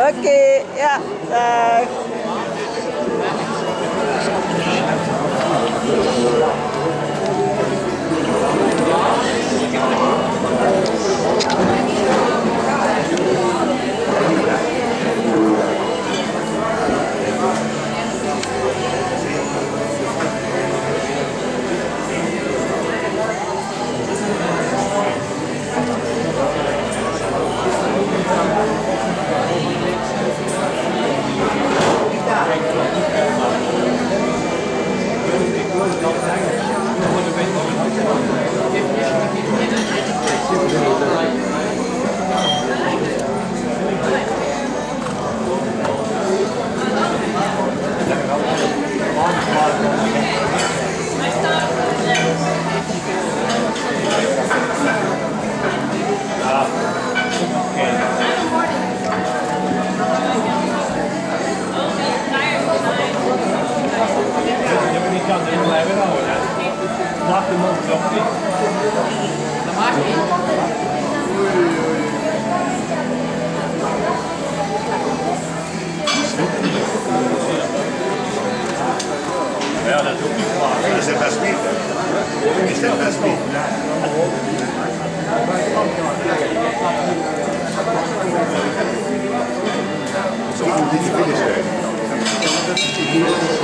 Oké, ja, dag. Ja, dat is ook niet waar. Dat is het best niet. Is dat best niet? Zo moet je niet de finish zijn.